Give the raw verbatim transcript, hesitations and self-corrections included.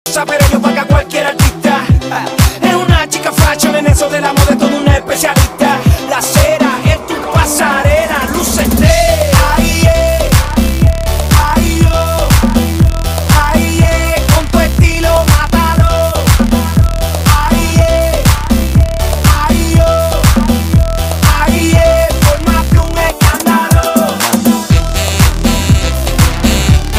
Pero io paga cualquier artista. È una chica fashion en eso del amor de todo un especialista. La cera